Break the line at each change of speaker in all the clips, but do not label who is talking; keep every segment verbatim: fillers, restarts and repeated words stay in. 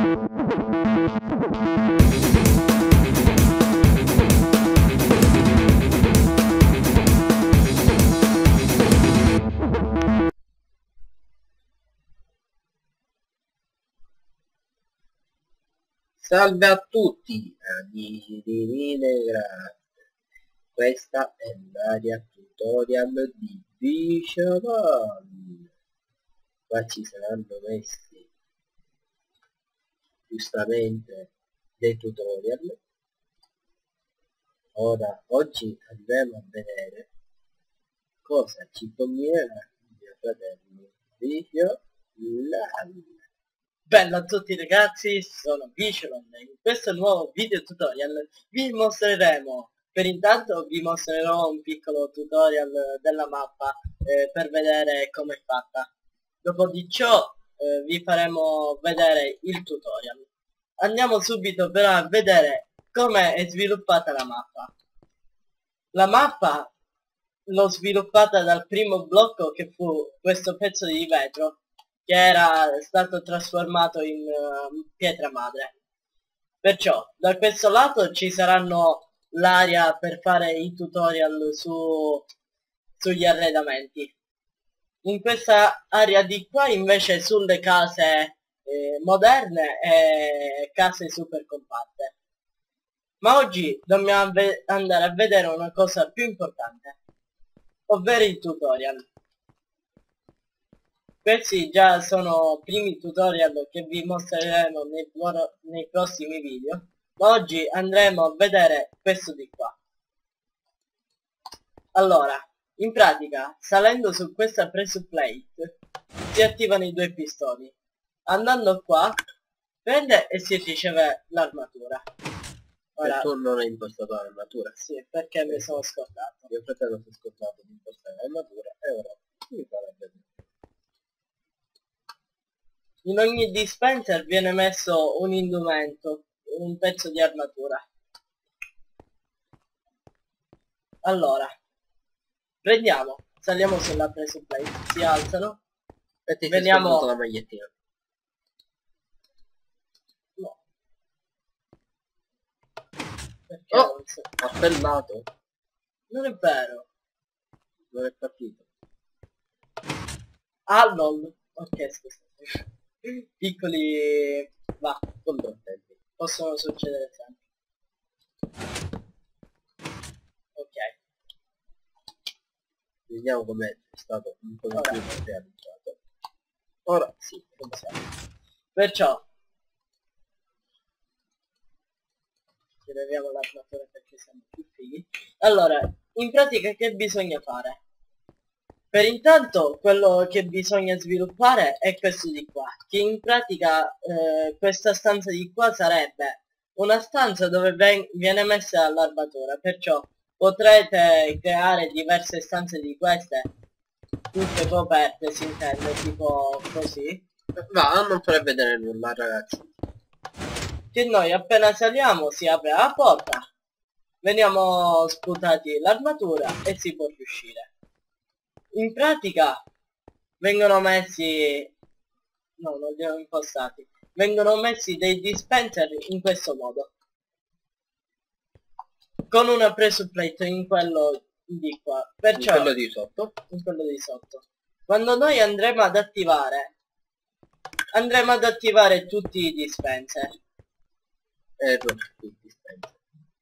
Salve a tutti amici di Minecraft, questa è l'area tutorial di Visual. Qua ci saranno messi giustamente dei tutorial. Ora, oggi andremo a vedere cosa ci combinerà mio fratello Visual.
Bella a tutti ragazzi, sono Visual e in questo nuovo video tutorial vi mostreremo, per intanto vi mostrerò un piccolo tutorial della mappa eh, per vedere come è fatta. Dopo di ciò eh, vi faremo vedere il tutorial. Andiamo subito però a vedere come è sviluppata la mappa. La mappa l'ho sviluppata dal primo blocco, che fu questo pezzo di vetro che era stato trasformato in uh, pietra madre. Perciò da questo lato ci saranno l'area per fare i tutorial su, sugli arredamenti. In questa area di qua invece sulle case eh, moderne e case super compatte. Ma oggi dobbiamo andare a vedere una cosa più importante, ovvero il tutorial. Questi già sono primi tutorial che vi mostreremo nei, nei prossimi video, ma oggi andremo a vedere questo di qua. Allora, in pratica, salendo su questa pressure plate, si attivano i due pistoni. Andando qua, prende e si riceve l'armatura.
Ora, e tu non hai impostato l'armatura?
Sì, perché mi sono scordato.
Mio fratello si è scordato di impostare l'armatura e ora mi farà vedere.
In ogni dispenser viene messo un indumento, un pezzo di armatura. Allora, prendiamo, saliamo sulla pressure plate, si alzano
e ti
vediamo
la magliettina.
No. Perché
oh,
non so.
Ha affermato?
Non è vero.
Non è partito.
Ah lol. Ok, scusate. Piccoli va controtempi possono succedere sempre. Ok,
vediamo com'è stato un po' di più realizzato. Ora sì,
funziona. Perciò rileviamo l'armatura perché siamo più fighi. Allora, in pratica che bisogna fare? Per intanto quello che bisogna sviluppare è questo di qua, che in pratica eh, questa stanza di qua sarebbe una stanza dove viene messa l'armatura, perciò potrete creare diverse stanze di queste, tutte coperte si intende, tipo così.
Va, non farei vedere nulla ragazzi.
Che noi appena saliamo si apre la porta, veniamo sputati l'armatura e si può riuscire. In pratica vengono messi, no non li ho impostati, vengono messi dei dispenser in questo modo, con una pressure plate in quello di qua, perciò
in quello di sotto,
in quello di sotto. Quando noi andremo ad attivare, andremo ad attivare tutti i dispenser.
E tutti i dispenser.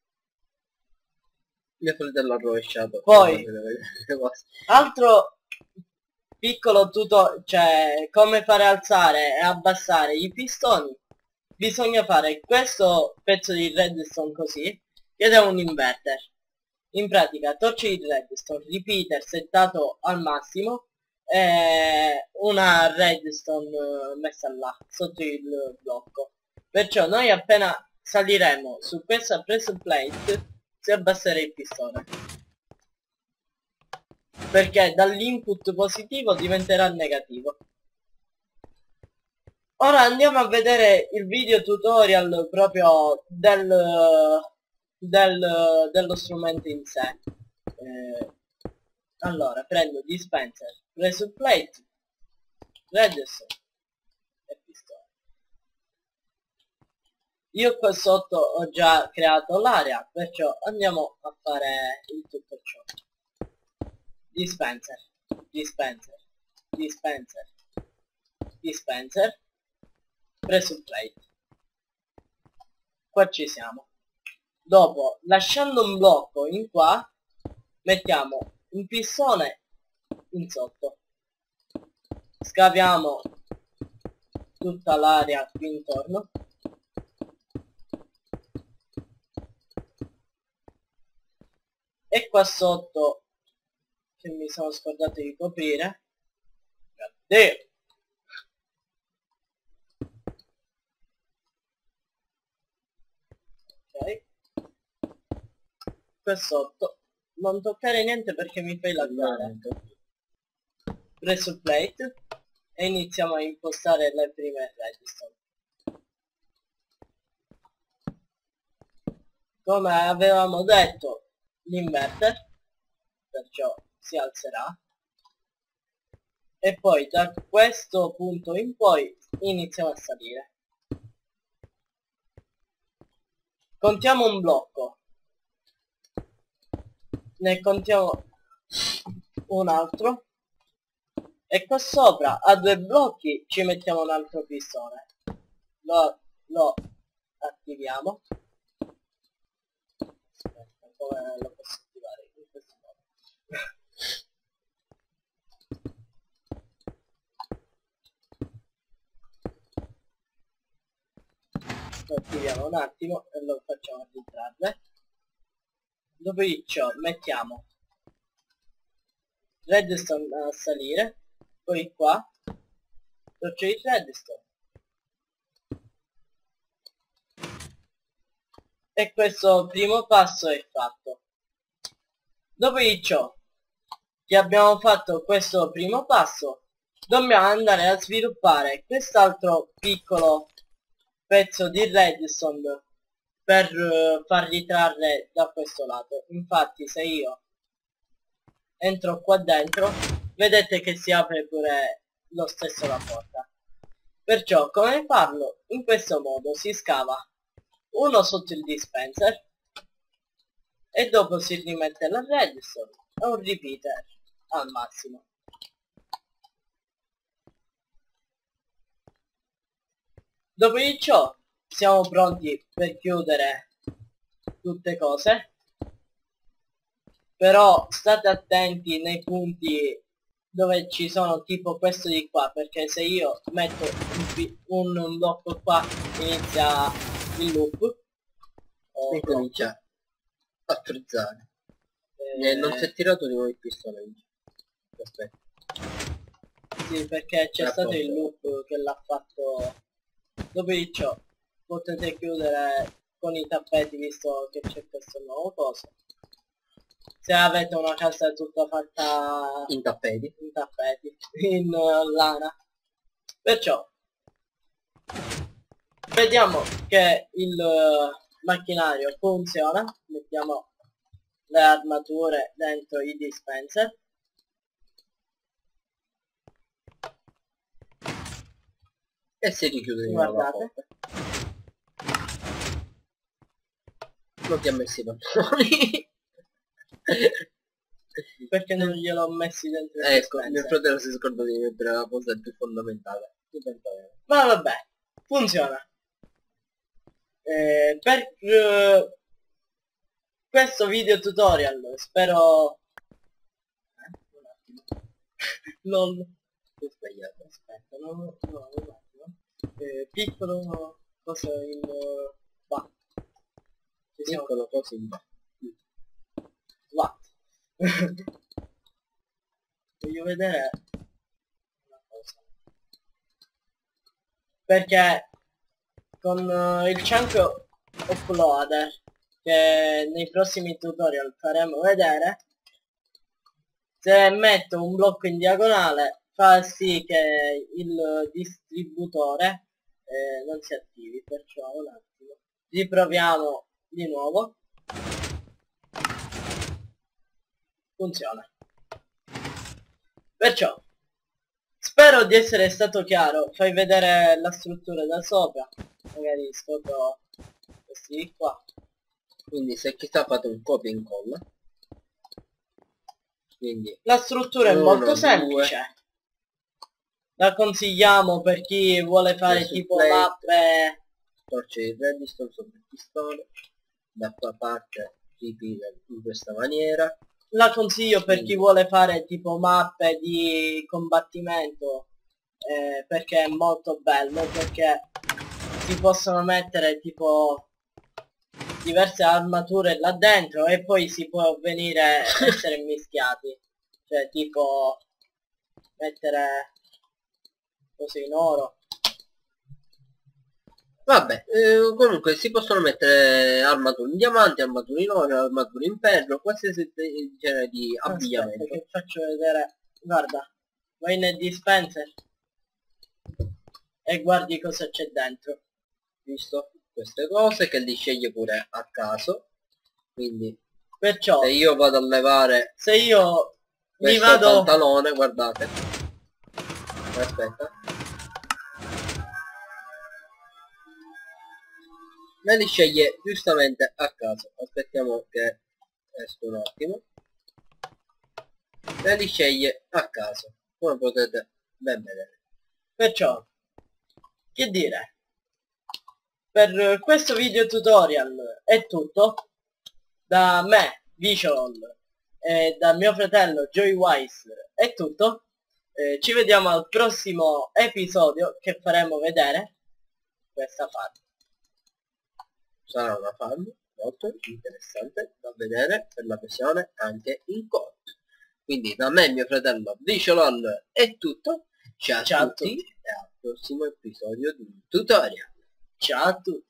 Mio fratello ha rovesciato.
Poi altro piccolo tutorial, cioè come fare alzare e abbassare i pistoni. Bisogna fare questo pezzo di redstone così, ed è un inverter. In pratica torce di redstone, repeater settato al massimo e una redstone messa là sotto il blocco. Perciò noi appena saliremo su questa pressure plate si abbasserà il pistone, perché dall'input positivo diventerà negativo. Ora andiamo a vedere il video tutorial proprio del, del, dello strumento in sé. Eh, allora prendo dispenser, pressure plate, redstone e pistone. Io qua sotto ho già creato l'area, perciò andiamo a fare il tutto ciò. Dispenser, dispenser, dispenser, dispenser, pressure plate. Qua ci siamo. Dopo, lasciando un blocco in qua, mettiamo un pistone in sotto. Scaviamo tutta l'area qui intorno. E qua sotto, che mi sono scordato di coprire, Dio. Ok, qua sotto non toccare niente perché mi fai laggare. Presso plate e iniziamo a impostare le prime redstone. Come avevamo detto, l'inverter, perciò si alzerà, e poi da questo punto in poi iniziamo a salire. Contiamo un blocco, ne contiamo un altro, e qua sopra a due blocchi ci mettiamo un altro pistone. Lo, lo attiviamo. Aspetta, come lo posso attivare in questo modo? Lo attiviamo un attimo e lo facciamo rientrare. Dopo di ciò mettiamo redstone a salire, poi qua torce di redstone, e questo primo passo è fatto. Dopo di ciò che abbiamo fatto questo primo passo, dobbiamo andare a sviluppare quest'altro piccolo pezzo di redstone per uh, farli trarre da questo lato. Infatti se io entro qua dentro, vedete che si apre pure lo stesso la porta. Perciò come farlo? In questo modo si scava uno sotto il dispenser e dopo si rimette la redstone e un repeater al massimo. Dopo di ciò siamo pronti per chiudere tutte cose, però state attenti nei punti dove ci sono tipo questo di qua, perché se io metto un, un, un blocco qua inizia il loop
e comincia a frizzare. Eh, non si è tirato di nuovo il pistone. Aspetta.
Sì, perché c'è stato il loop che l'ha fatto. Dopo di ciò potete chiudere con i tappeti, visto che c'è questo nuovo coso. Se avete una casa tutta fatta
in tappeti,
in, tappeti, in uh, lana. Perciò vediamo che il uh, macchinario funziona. Mettiamo le armature dentro i dispenser.
E si richiude di nuovo la porta. Non ti ha messi i pantaloni.
Perché non gliel'ho messi dentro il
ecco,
dispenser?
mio fratello si scorda di mettere la cosa più fondamentale.
Ma vabbè, funziona. Eh, per uh, questo video tutorial spero... Eh, un attimo. LOL. Ho sbagliato, aspetta, no, no, no, un attimo. Eh, piccolo cosa in... Uh, va. Piccolo cosa in... Va. Voglio vedere una cosa, perché con uh, il chunk uploader che nei prossimi tutorial faremo vedere, se metto un blocco in diagonale fa sì che il distributore eh, non si attivi. Perciò un attimo riproviamo di nuovo. Funziona. Perciò spero di essere stato chiaro. Fai vedere la struttura da sopra, magari scopro questi qua.
Quindi se chissà fate un copia e incolla. Quindi
la struttura è
uno,
molto
due.
semplice. La consigliamo per chi vuole fare
Adesso
tipo
play.
mappe.
Torce di redstone sopra il pistone. Da qua parte ripila in questa maniera.
La consiglio per chi
Quindi
vuole fare tipo mappe di combattimento, eh, perché è molto bello, perché si possono mettere tipo diverse armature là dentro e poi si può venire a essere mischiati, cioè tipo mettere così in oro.
Vabbè, eh, comunque si possono mettere armature in diamante, armature in oro, armature in ferro, qualsiasi genere di abbigliamento.
Aspetta che faccio vedere, guarda, vai nel dispenser e guardi cosa c'è dentro.
Visto? Queste cose che li sceglie pure a caso. Quindi
Perciò
se io vado a levare
se io mi
questo
vado
pantalone, guardate. Aspetta. Me li sceglie giustamente a caso. Aspettiamo che esco un attimo. Me li sceglie a caso, come potete ben vedere.
perciò che dire, per questo video tutorial è tutto da me, Visual, e da mio fratello JoyWise è tutto. Eh, ci vediamo al prossimo episodio che faremo vedere questa farm.
Sarà una farm molto interessante da vedere per la versione anche in corto. Quindi da me e mio fratello Visual è tutto. Ciao,
Ciao
a tutti
a tutti.
e al prossimo episodio di un tutorial.
Ciao a tutti.